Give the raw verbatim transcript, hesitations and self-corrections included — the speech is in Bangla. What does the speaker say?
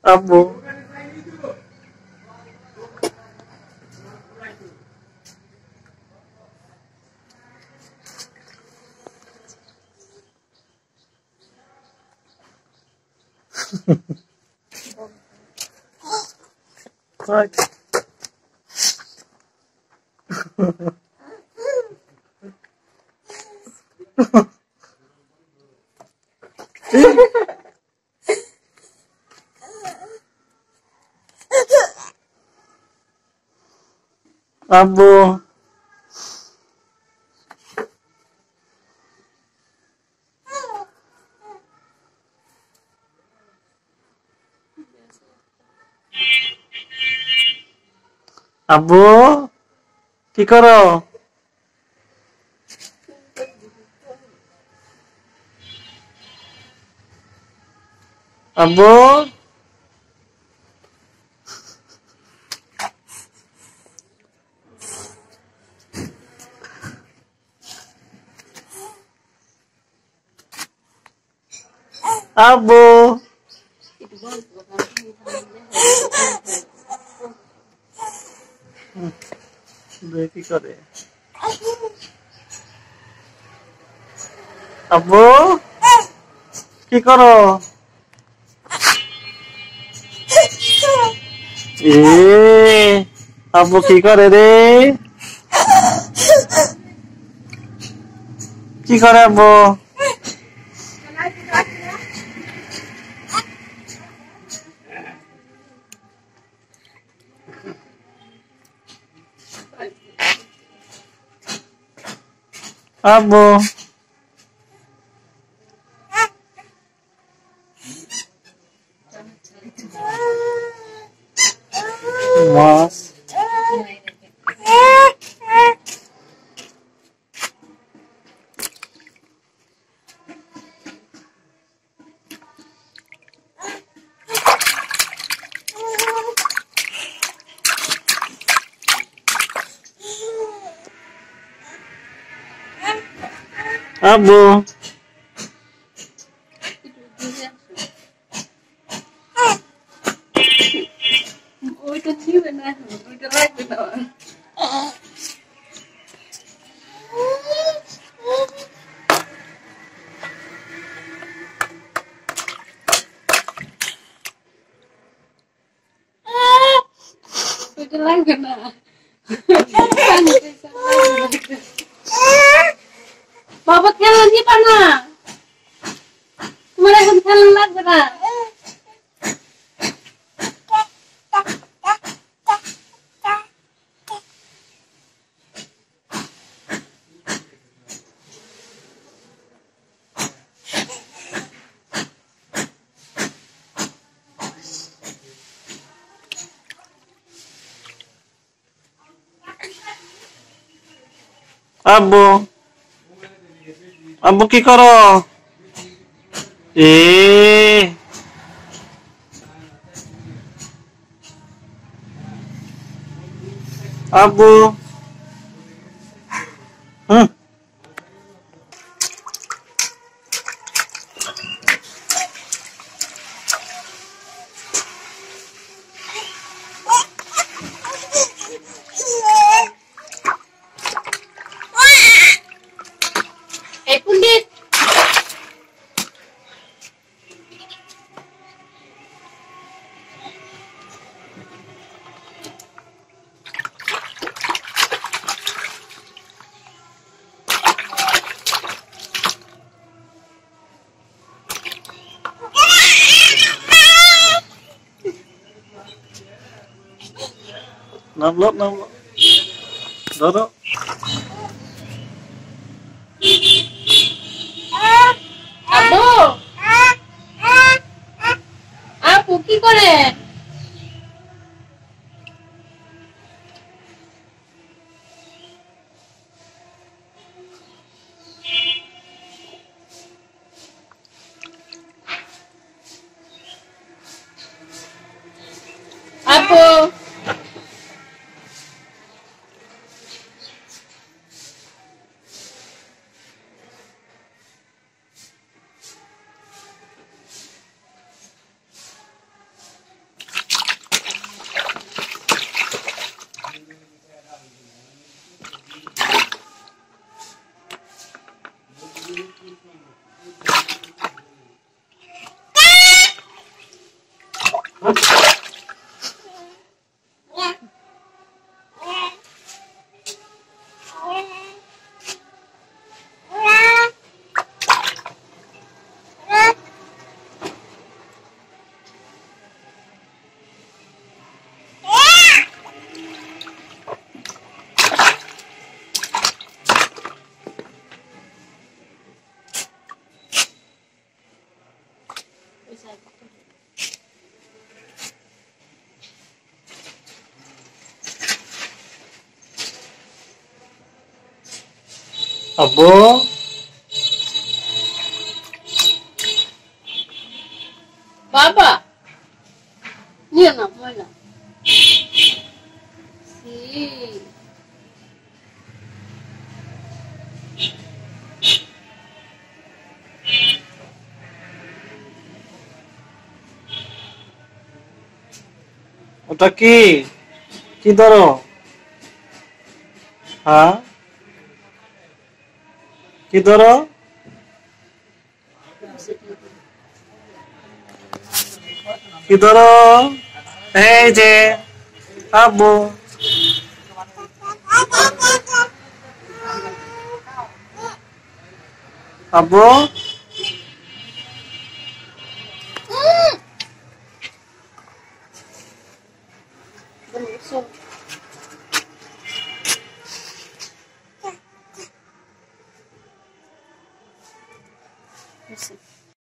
আব্বু আব্বু আব্বু কি করো? আব্বু আব্বু কি করে? আব্বু কি করো? এ আব্বু কি করে রে? কি করে আব্বু? আব্বু মাছ আব্বু ওইটা দিবে না, ওইটা লাগবে না। ওইটা লাগবে না, বাবা খেলা দিবা না, তোমার এখন খেলা লাগবে না। আব্বু আব্বু কি করো? এ আব্বু হুম এই পণ্ডিত নামলো নামলো ধরো আব্বু আপু কি করে? আপু আব্বু বাবা নিয়ে না ময়লা ওটা কি কি ধরো হ্যাঁ কি ধরো কি ধরো এই যে আব্বু আব্বু So